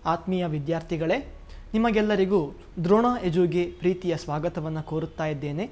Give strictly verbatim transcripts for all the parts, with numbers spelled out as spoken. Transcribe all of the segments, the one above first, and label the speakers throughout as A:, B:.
A: ಆತ್ಮೀಯ ವಿದ್ಯಾರ್ಥಿಗಳೇ, ನಿಮಗೆಲ್ಲರಿಗೂ ದ್ರೋಣ ಎಜುಗೆ ಪ್ರೀತಿಯ ಸ್ವಾಗತವನ್ನು ಕೋರುತ್ತಾ ಇದ್ದೇನೆ.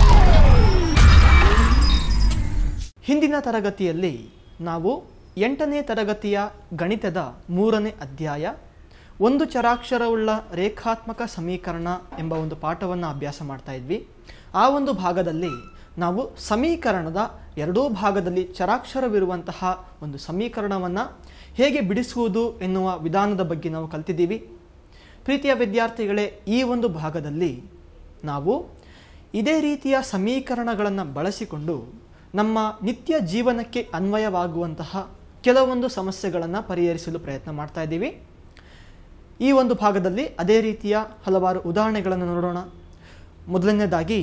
A: ಹಿಂದಿನ ತರಗತಿಯಲ್ಲಿ ನಾವು ಎಂಟನೇ ತರಗತಿಯ ಗಣಿತದ ಮೂರನೇ ಅಧ್ಯಾಯ ಒಂದು ಚರಾಕ್ಷರವುಳ್ಳ ರೇಖಾತ್ಮಕ ಸಮೀಕರಣ ಎಂಬ ಒಂದು ಪಾಠವನ್ನು ಅಭ್ಯಾಸ ಮಾಡ್ತಾ ಇದ್ವಿ. ಆ ಒಂದು ಭಾಗದಲ್ಲಿ ನಾವು ಸಮೀಕರಣದ ಎರಡೂ ಭಾಗದಲ್ಲಿ ಚರಾಕ್ಷರವಿರುವಂತಹ ಒಂದು ಸಮೀಕರಣವನ್ನು ಹೇಗೆ ಬಿಡಿಸುವುದು ಎನ್ನುವ ವಿಧಾನದ ಬಗ್ಗೆ ನಾವು ಕಲ್ತಿದ್ದೀವಿ. ಪ್ರೀತಿಯ ವಿದ್ಯಾರ್ಥಿಗಳೇ, ಈ ಒಂದು ಭಾಗದಲ್ಲಿ ನಾವು ಇದೇ ರೀತಿಯ ಸಮೀಕರಣಗಳನ್ನು ಬಳಸಿಕೊಂಡು ನಮ್ಮ ನಿತ್ಯ ಜೀವನಕ್ಕೆ ಅನ್ವಯವಾಗುವಂತಹ ಕೆಲವೊಂದು ಸಮಸ್ಯೆಗಳನ್ನು ಪರಿಹರಿಸಲು ಪ್ರಯತ್ನ ಮಾಡ್ತಾ ಇದ್ದೀವಿ. ಈ ಒಂದು ಭಾಗದಲ್ಲಿ ಅದೇ ರೀತಿಯ ಹಲವಾರು ಉದಾಹರಣೆಗಳನ್ನು ನೋಡೋಣ. ಮೊದಲನೇದಾಗಿ,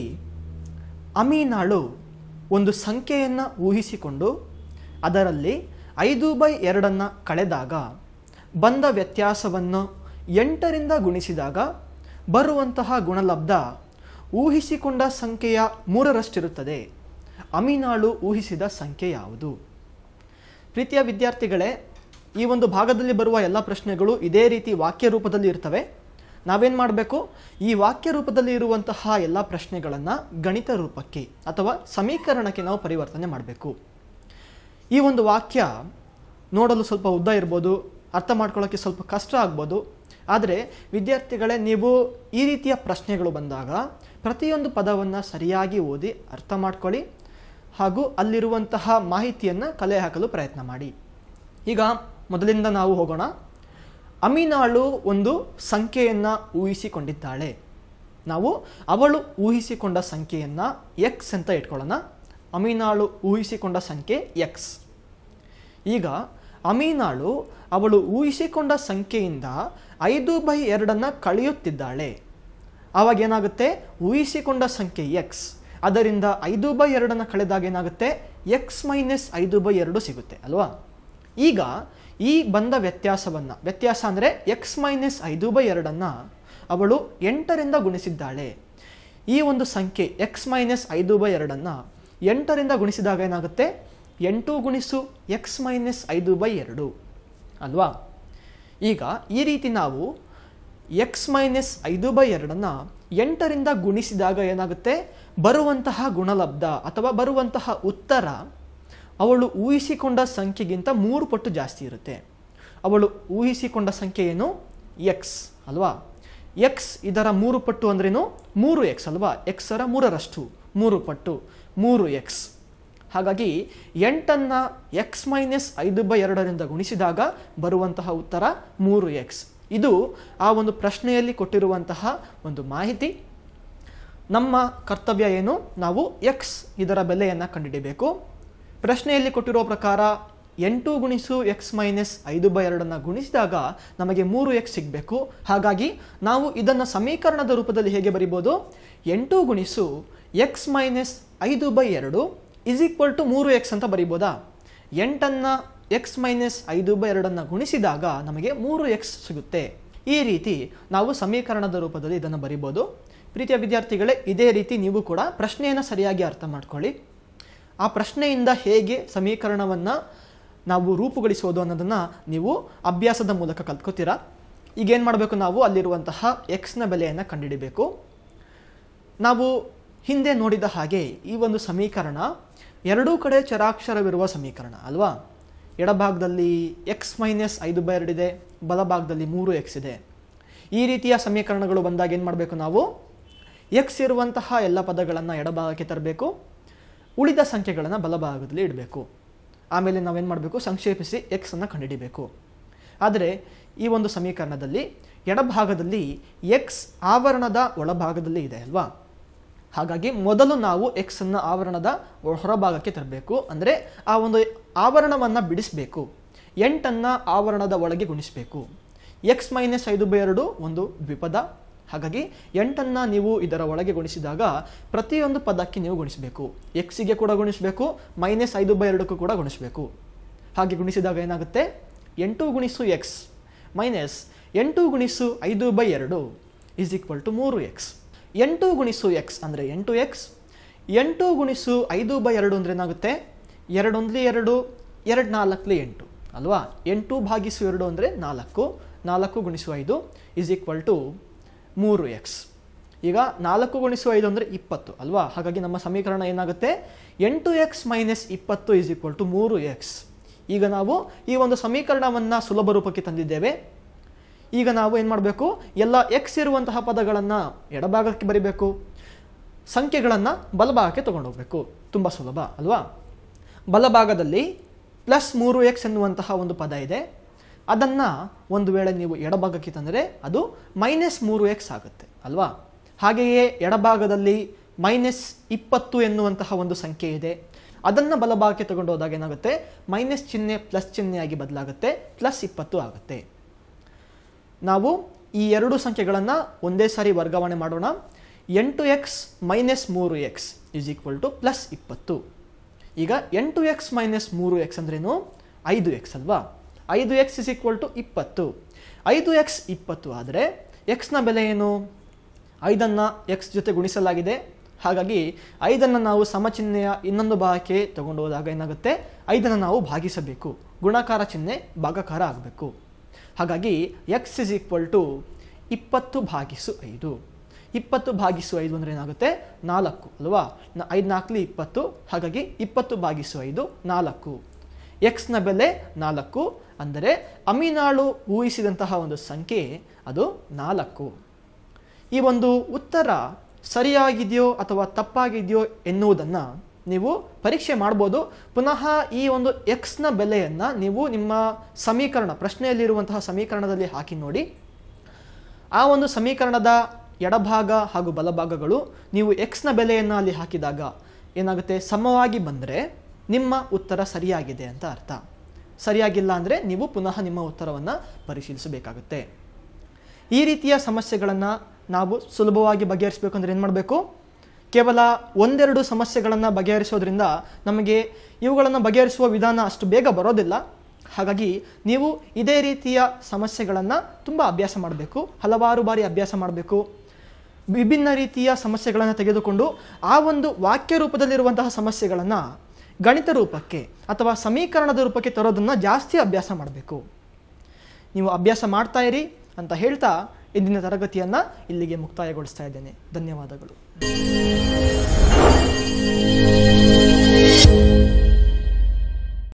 A: ಅಮೀನಾಳು ಒಂದು ಸಂಖ್ಯೆಯನ್ನು ಊಹಿಸಿಕೊಂಡು ಅದರಲ್ಲಿ ಐದು ಬೈ ಎರಡನ್ನು ಕಳೆದಾಗ ಬಂದ ವ್ಯತ್ಯಾಸವನ್ನು ಎಂಟರಿಂದ ಗುಣಿಸಿದಾಗ ಬರುವಂತಹ ಗುಣಲಬ್ಧ ಊಹಿಸಿಕೊಂಡ ಸಂಖ್ಯೆಯ ಮೂರರಷ್ಟಿರುತ್ತದೆ. ಅಮೀನಾಳು ಊಹಿಸಿದ ಸಂಖ್ಯೆ ಯಾವುದು? ಪ್ರೀತಿಯ ವಿದ್ಯಾರ್ಥಿಗಳೇ, ಈ ಒಂದು ಭಾಗದಲ್ಲಿ ಬರುವ ಎಲ್ಲ ಪ್ರಶ್ನೆಗಳು ಇದೇ ರೀತಿ ವಾಕ್ಯ ರೂಪದಲ್ಲಿ ಇರ್ತವೆ. ನಾವೇನು ಮಾಡಬೇಕು, ಈ ವಾಕ್ಯ ರೂಪದಲ್ಲಿ ಇರುವಂತಹ ಎಲ್ಲ ಪ್ರಶ್ನೆಗಳನ್ನು ಗಣಿತ ರೂಪಕ್ಕೆ ಅಥವಾ ಸಮೀಕರಣಕ್ಕೆ ನಾವು ಪರಿವರ್ತನೆ ಮಾಡಬೇಕು. ಈ ಒಂದು ವಾಕ್ಯ ನೋಡಲು ಸ್ವಲ್ಪ ಉದ್ದ ಇರ್ಬೋದು, ಅರ್ಥ ಮಾಡ್ಕೊಳ್ಳೋಕ್ಕೆ ಸ್ವಲ್ಪ ಕಷ್ಟ ಆಗ್ಬೋದು. ಆದರೆ ವಿದ್ಯಾರ್ಥಿಗಳೇ, ನೀವು ಈ ರೀತಿಯ ಪ್ರಶ್ನೆಗಳು ಬಂದಾಗ ಪ್ರತಿಯೊಂದು ಪದವನ್ನು ಸರಿಯಾಗಿ ಓದಿ ಅರ್ಥ ಮಾಡ್ಕೊಳ್ಳಿ ಹಾಗೂ ಅಲ್ಲಿರುವಂತಹ ಮಾಹಿತಿಯನ್ನು ಕಲೆ ಹಾಕಲು ಪ್ರಯತ್ನ ಮಾಡಿ. ಈಗ ಮೊದಲಿಂದ ನಾವು ಹೋಗೋಣ. ಅಮೀನಾಳು ಒಂದು ಸಂಖ್ಯೆಯನ್ನು ಊಹಿಸಿಕೊಂಡಿದ್ದಾಳೆ. ನಾವು ಅವಳು ಊಹಿಸಿಕೊಂಡ ಸಂಖ್ಯೆಯನ್ನು ಎಕ್ಸ್ ಅಂತ ಇಟ್ಕೊಳ್ಳೋಣ. ಅಮೀನಾಳು ಊಹಿಸಿಕೊಂಡ ಸಂಖ್ಯೆ ಎಕ್ಸ್. ಈಗ ಅಮೀನಾಳು ಅವಳು ಊಹಿಸಿಕೊಂಡ ಸಂಖ್ಯೆಯಿಂದ ಐದು ಬೈ ಎರಡನ್ನು ಕಳೆಯುತ್ತಿದ್ದಾಳೆ. ಆವಾಗ ಏನಾಗುತ್ತೆ, ಊಹಿಸಿಕೊಂಡ ಸಂಖ್ಯೆ ಎಕ್ಸ್, ಅದರಿಂದ ಐದು ಬೈ ಎರಡನ್ನು ಕಳೆದಾಗ ಏನಾಗುತ್ತೆ, ಎಕ್ಸ್ ಮೈನಸ್ ಐದು ಬೈ ಎರಡು ಸಿಗುತ್ತೆ ಅಲ್ವಾ. ಈಗ ಈ ಬಂದ ವ್ಯತ್ಯಾಸವನ್ನು, ವ್ಯತ್ಯಾಸ ಅಂದರೆ ಎಕ್ಸ್ ಮೈನಸ್ ಐದು ಬೈ ಎರಡನ್ನು ಅವಳು ಎಂಟರಿಂದ ಗುಣಿಸಿದ್ದಾಳೆ. ಈ ಒಂದು ಸಂಖ್ಯೆ ಎಕ್ಸ್ ಮೈನಸ್ ಐದು ಬೈ ಎರಡನ್ನು ಎಂಟರಿಂದ ಗುಣಿಸಿದಾಗ ಏನಾಗುತ್ತೆ, ಎಂಟು ಗುಣಿಸು ಎಕ್ಸ್ ಮೈನಸ್ ಐದು ಬೈ ಎರಡು ಅಲ್ವಾ. ಈಗ ಈ ರೀತಿ ನಾವು ಎಕ್ಸ್ ಮೈನಸ್ ಐದು ಬೈ ಎರಡನ್ನು ಎಂಟರಿಂದ ಗುಣಿಸಿದಾಗ ಏನಾಗುತ್ತೆ, ಬರುವಂತಹ ಗುಣಲಬ್ಧ ಅಥವಾ ಬರುವಂತಹ ಉತ್ತರ ಅವಳು ಊಹಿಸಿಕೊಂಡ ಸಂಖ್ಯೆಗಿಂತ ಮೂರು ಪಟ್ಟು ಜಾಸ್ತಿ ಇರುತ್ತೆ. ಅವಳು ಊಹಿಸಿಕೊಂಡ ಸಂಖ್ಯೆ ಏನು, ಎಕ್ಸ್ ಅಲ್ವಾ. ಎಕ್ಸ್ ಇದರ ಮೂರು ಪಟ್ಟು ಅಂದ್ರೇನು, ಮೂರು ಎಕ್ಸ್ ಅಲ್ವಾ. ಎಕ್ಸರ ಮೂರರಷ್ಟು, ಮೂರು ಪಟ್ಟು, ಮೂರು ಎಕ್ಸ್. ಹಾಗಾಗಿ ಎಂಟನ್ನು ಎಕ್ಸ್ ಮೈನಸ್ ಐದು ಬೈ ಎರಡರಿಂದ ಗುಣಿಸಿದಾಗ ಬರುವಂತಹ ಉತ್ತರ ಮೂರು ಎಕ್ಸ್. ಇದು ಆ ಒಂದು ಪ್ರಶ್ನೆಯಲ್ಲಿ ಕೊಟ್ಟಿರುವಂತಹ ಒಂದು ಮಾಹಿತಿ. ನಮ್ಮ ಕರ್ತವ್ಯ ಏನು, ನಾವು ಎಕ್ಸ್ ಇದರ ಬೆಲೆಯನ್ನು ಕಂಡುಹಿಡಿಯಬೇಕು. ಪ್ರಶ್ನೆಯಲ್ಲಿ ಕೊಟ್ಟಿರುವ ಪ್ರಕಾರ ಎಂಟು ಗುಣಿಸು ಎಕ್ಸ್ ಮೈನಸ್ ಐದು ಬೈ ಎರಡನ್ನು ಗುಣಿಸಿದಾಗ ನಮಗೆ ಮೂರು ಎಕ್ಸ್ ಸಿಗಬೇಕು. ಹಾಗಾಗಿ ನಾವು ಇದನ್ನು ಸಮೀಕರಣದ ರೂಪದಲ್ಲಿ ಹೇಗೆ ಬರಿಬೋದು, ಎಂಟು ಗುಣಿಸು ಎಕ್ಸ್ ಮೈನಸ್ ಐದು ಬೈ ಎರಡು ಇಸ್ ಈಕ್ವಲ್ ಟು ಮೂರು ಎಕ್ಸ್ ಅಂತ ಬರಿಬೋದಾ. ಎಂಟನ್ನು ಎಕ್ಸ್ ಮೈನಸ್ ಐದು ಬೈ ಎರಡನ್ನು ಗುಣಿಸಿದಾಗ ನಮಗೆ ಮೂರು ಎಕ್ಸ್ ಸಿಗುತ್ತೆ. ಈ ರೀತಿ ನಾವು ಸಮೀಕರಣದ ರೂಪದಲ್ಲಿ ಇದನ್ನು ಬರಿಬೋದು. ಪ್ರೀತಿಯ ವಿದ್ಯಾರ್ಥಿಗಳೇ, ಇದೇ ರೀತಿ ನೀವು ಕೂಡ ಪ್ರಶ್ನೆಯನ್ನು ಸರಿಯಾಗಿ ಅರ್ಥ ಮಾಡ್ಕೊಳ್ಳಿ. ಆ ಪ್ರಶ್ನೆಯಿಂದ ಹೇಗೆ ಸಮೀಕರಣವನ್ನು ನಾವು ರೂಪುಗೊಳಿಸೋದು ಅನ್ನೋದನ್ನು ನೀವು ಅಭ್ಯಾಸದ ಮೂಲಕ ಕಲ್ತ್ಕೋತೀರಾ. ಈಗೇನು ಮಾಡಬೇಕು, ನಾವು ಅಲ್ಲಿರುವಂತಹ ಎಕ್ಸ್ನ ಬೆಲೆಯನ್ನು ಕಂಡುಹಿಡಿಬೇಕು. ನಾವು ಹಿಂದೆ ನೋಡಿದ ಹಾಗೆ ಈ ಒಂದು ಸಮೀಕರಣ ಎರಡೂ ಕಡೆ ಚರಾಕ್ಷರವಿರುವ ಸಮೀಕರಣ ಅಲ್ವಾ. ಎಡಭಾಗದಲ್ಲಿ ಎಕ್ಸ್ ಮೈನಸ್ ಐದು ಬೈ ಎರಡಿದೆ, ಬಲಭಾಗದಲ್ಲಿ ಮೂರು ಎಕ್ಸ್ ಇದೆ. ಈ ರೀತಿಯ ಸಮೀಕರಣಗಳು ಬಂದಾಗ ಏನು ಮಾಡಬೇಕು, ನಾವು ಎಕ್ಸ್ ಇರುವಂತಹ ಎಲ್ಲ ಪದಗಳನ್ನು ಎಡಭಾಗಕ್ಕೆ ತರಬೇಕು, ಉಳಿದ ಸಂಖ್ಯೆಗಳನ್ನು ಬಲಭಾಗದಲ್ಲಿ ಇಡಬೇಕು. ಆಮೇಲೆ ನಾವೇನು ಮಾಡಬೇಕು, ಸಂಕ್ಷೇಪಿಸಿ ಎಕ್ಸನ್ನು ಕಂಡುಹಿಡಿಬೇಕು. ಆದರೆ ಈ ಒಂದು ಸಮೀಕರಣದಲ್ಲಿ ಎಡಭಾಗದಲ್ಲಿ ಎಕ್ಸ್ ಆವರಣದ ಒಳಭಾಗದಲ್ಲಿ ಇದೆ ಅಲ್ವಾ. ಹಾಗಾಗಿ ಮೊದಲು ನಾವು ಎಕ್ಸನ್ನು ಆವರಣದ ಹೊರಭಾಗಕ್ಕೆ ತರಬೇಕು. ಅಂದರೆ ಆ ಒಂದು ಆವರಣವನ್ನು ಬಿಡಿಸಬೇಕು. ಎಂಟನ್ನು ಆವರಣದ ಒಳಗೆ ಗುಣಿಸಬೇಕು. ಎಕ್ಸ್ ಮೈನಸ್ ಐದು ಬೈ ಎರಡು ಒಂದು ದ್ವಿಪದ. ಹಾಗಾಗಿ ಎಂಟನ್ನು ನೀವು ಇದರ ಒಳಗೆ ಗುಣಿಸಿದಾಗ ಪ್ರತಿಯೊಂದು ಪದಕ್ಕೆ ನೀವು ಗುಣಿಸಬೇಕು. ಎಕ್ಸಿಗೆ ಕೂಡ ಗುಣಿಸಬೇಕು, ಮೈನಸ್ ಐದು ಬೈ ಎರಡಕ್ಕೂ ಕೂಡ ಗುಣಿಸಬೇಕು. ಹಾಗೆ ಗುಣಿಸಿದಾಗ ಏನಾಗುತ್ತೆ, ಎಂಟು ಗುಣಿಸು ಎಕ್ಸ್ ಮೈನಸ್ ಎಂಟು ಗುಣಿಸು ಐದು ಬೈ ಎರಡು ಈಸ್ ಈಕ್ವಲ್ ಟು ಮೂರು ಎಕ್ಸ್. ಎಂಟು ಗುಣಿಸು ಎಕ್ಸ್ ಅಂದರೆ ಎಂಟು ಎಕ್ಸ್, ಎಂಟು ಗುಣಿಸು ಐದು ಬೈ ಎರಡು ಅಂದರೆ ಏನಾಗುತ್ತೆ, ಎರಡೊಂದಲಿ ಎರಡು, ಎರಡು ನಾಲ್ಕಲಿ ಎಂಟು ಅಲ್ವಾ. ಎಂಟು ಭಾಗಿಸು ಎರಡು ಅಂದರೆ ನಾಲ್ಕು, ನಾಲ್ಕು ಗುಣಿಸು ಐದು ಇಸ್ ಈಕ್ವಲ್ ಟು ಮೂರು ಎಕ್ಸ್. ಈಗ ನಾಲ್ಕು ಗುಣಿಸು ಐದು ಅಂದರೆ ಇಪ್ಪತ್ತು ಅಲ್ವಾ? ಹಾಗಾಗಿ ನಮ್ಮ ಸಮೀಕರಣ ಏನಾಗುತ್ತೆ? ಎಂಟು ಎಕ್ಸ್ ಮೈನಸ್ ಇಪ್ಪತ್ತು ಇಸ್ ಈಕ್ವಲ್ ಟು ಮೂರು ಎಕ್ಸ್. ಈಗ ನಾವು ಈ ಒಂದು ಸಮೀಕರಣವನ್ನು ಸುಲಭ ರೂಪಕ್ಕೆ ತಂದಿದ್ದೇವೆ. ಈಗ ನಾವು ಏನು ಮಾಡಬೇಕು? ಎಲ್ಲ ಎಕ್ಸ್ ಇರುವಂತಹ ಪದಗಳನ್ನು ಎಡಭಾಗಕ್ಕೆ ಬರಿಬೇಕು, ಸಂಖ್ಯೆಗಳನ್ನು ಬಲಭಾಗಕ್ಕೆ ತಗೊಂಡು ಹೋಗಬೇಕು. ತುಂಬ ಸುಲಭ ಅಲ್ವಾ? ಬಲಭಾಗದಲ್ಲಿ ಪ್ಲಸ್ ಮೂರು ಎಕ್ಸ್ ಎನ್ನುವಂತಹ ಒಂದು ಪದ ಇದೆ. ಅದನ್ನು ಒಂದು ವೇಳೆ ನೀವು ಎಡಭಾಗಕ್ಕೆ ತಂದರೆ ಅದು ಮೈನಸ್ ಮೂರು ಎಕ್ಸ್ ಆಗುತ್ತೆ ಅಲ್ವಾ? ಹಾಗೆಯೇ ಎಡಭಾಗದಲ್ಲಿ ಮೈನಸ್ ಇಪ್ಪತ್ತು ಎನ್ನುವಂತಹ ಒಂದು ಸಂಖ್ಯೆ ಇದೆ. ಅದನ್ನು ಬಲಭಾಗಕ್ಕೆ ತಗೊಂಡು ಹೋದಾಗ ಏನಾಗುತ್ತೆ? ಮೈನಸ್ ಚಿಹ್ನೆ ಪ್ಲಸ್ ಚಿಹ್ನೆಯಾಗಿ ಬದಲಾಗುತ್ತೆ, ಪ್ಲಸ್ ಇಪ್ಪತ್ತು ಆಗುತ್ತೆ. ನಾವು ಈ ಎರಡು ಸಂಖ್ಯೆಗಳನ್ನು ಒಂದೇ ಸಾರಿ ವರ್ಗಾವಣೆ ಮಾಡೋಣ. ಎಂಟು ಎಕ್ಸ್ ಮೈನಸ್ ಮೂರು x is equal to plus ಇಪ್ಪತ್ತು. ಈಗ ಎಂಟು ಎಕ್ಸ್ ಮೈನಸ್ ಮೂರು ಎಕ್ಸ್ ಅಂದ್ರೇನು? ಐದು ಎಕ್ಸ್ ಅಲ್ವಾ? ಐದು ಎಕ್ಸ್ ಇಸ್ ಈಕ್ವಲ್ ಟು ಇಪ್ಪತ್ತು. ಐದು ಎಕ್ಸ್ ಇಪ್ಪತ್ತು ಆದರೆ ಎಕ್ಸ್ನ ಬೆಲೆ ಏನು? ಐದನ್ನು ಎಕ್ಸ್ ಜೊತೆ ಗುಣಿಸಲಾಗಿದೆ. ಹಾಗಾಗಿ ಐದನ್ನು ನಾವು ಸಮಚಿಹ್ನೆಯ ಇನ್ನೊಂದು ಭಾಗಕ್ಕೆ ತಗೊಂಡು ಹೋದಾಗ ಏನಾಗುತ್ತೆ? ಐದನ್ನು ನಾವು ಭಾಗಿಸಬೇಕು. ಗುಣಾಕಾರ ಚಿಹ್ನೆ ಭಾಗಾಕಾರ ಆಗಬೇಕು. ಹಾಗಾಗಿ ಎಕ್ಸ್ ಇಸ್ ಈಕ್ವಲ್ ಟು ಇಪ್ಪತ್ತು ಭಾಗಿಸು ಐದು. ಇಪ್ಪತ್ತು ಭಾಗಿಸು ಐದು ಅಂದರೆ ಏನಾಗುತ್ತೆ? ನಾಲ್ಕು ಅಲ್ವಾ? ಐದು ನಾಲ್ಕಲಿ ಇಪ್ಪತ್ತು. ಹಾಗಾಗಿ ಇಪ್ಪತ್ತು ಭಾಗಿಸು ಐದು ನಾಲ್ಕು. ಎಕ್ಸ್ನ ಬೆಲೆ ನಾಲ್ಕು ಅಂದರೆ ಅಮೀನಾಳು ಊಹಿಸಿದಂತಹ ಒಂದು ಸಂಖ್ಯೆ ಅದು ನಾಲ್ಕು. ಈ ಒಂದು ಉತ್ತರ ಸರಿಯಾಗಿದೆಯೋ ಅಥವಾ ತಪ್ಪಾಗಿದೆಯೋ ಎನ್ನುವುದನ್ನು ನೀವು ಪರೀಕ್ಷೆ ಮಾಡ್ಬೋದು. ಪುನಃ ಈ ಒಂದು ಎಕ್ಸ್ನ ಬೆಲೆಯನ್ನು ನೀವು ನಿಮ್ಮ ಸಮೀಕರಣ ಪ್ರಶ್ನೆಯಲ್ಲಿರುವಂತಹ ಸಮೀಕರಣದಲ್ಲಿ ಹಾಕಿ ನೋಡಿ. ಆ ಒಂದು ಸಮೀಕರಣದ ಎಡಭಾಗ ಹಾಗೂ ಬಲಭಾಗಗಳು ನೀವು ಎಕ್ಸ್ನ ಬೆಲೆಯನ್ನು ಅಲ್ಲಿ ಹಾಕಿದಾಗ ಏನಾಗುತ್ತೆ? ಸಮವಾಗಿ ಬಂದರೆ ನಿಮ್ಮ ಉತ್ತರ ಸರಿಯಾಗಿದೆ ಅಂತ ಅರ್ಥ. ಸರಿಯಾಗಿಲ್ಲ ಅಂದರೆ ನೀವು ಪುನಃ ನಿಮ್ಮ ಉತ್ತರವನ್ನು ಪರಿಶೀಲಿಸಬೇಕಾಗುತ್ತೆ. ಈ ರೀತಿಯ ಸಮಸ್ಯೆಗಳನ್ನು ನಾವು ಸುಲಭವಾಗಿ ಬಗೆಹರಿಸಬೇಕು ಅಂದರೆ ಏನು ಮಾಡಬೇಕು? ಕೇವಲ ಒಂದೆರಡು ಸಮಸ್ಯೆಗಳನ್ನು ಬಗೆಹರಿಸೋದ್ರಿಂದ ನಮಗೆ ಇವುಗಳನ್ನು ಬಗೆಹರಿಸುವ ವಿಧಾನ ಅಷ್ಟು ಬೇಗ ಬರೋದಿಲ್ಲ. ಹಾಗಾಗಿ ನೀವು ಇದೇ ರೀತಿಯ ಸಮಸ್ಯೆಗಳನ್ನು ತುಂಬ ಅಭ್ಯಾಸ ಮಾಡಬೇಕು, ಹಲವಾರು ಬಾರಿ ಅಭ್ಯಾಸ ಮಾಡಬೇಕು. ವಿಭಿನ್ನ ರೀತಿಯ ಸಮಸ್ಯೆಗಳನ್ನು ತೆಗೆದುಕೊಂಡು ಆ ಒಂದು ವಾಕ್ಯ ರೂಪದಲ್ಲಿರುವಂತಹ ಸಮಸ್ಯೆಗಳನ್ನು ಗಣಿತ ರೂಪಕ್ಕೆ ಅಥವಾ ಸಮೀಕರಣದ ರೂಪಕ್ಕೆ ತರೋದನ್ನು ಜಾಸ್ತಿ ಅಭ್ಯಾಸ ಮಾಡಬೇಕು. ನೀವು ಅಭ್ಯಾಸ ಮಾಡ್ತಾ ಇರಿ ಅಂತ ಹೇಳ್ತಾ ಇಂದಿನ ತರಗತಿಯನ್ನು ಇಲ್ಲಿಗೆ ಮುಕ್ತಾಯಗೊಳಿಸ್ತಾ ಇದ್ದೇನೆ. ಧನ್ಯವಾದಗಳು.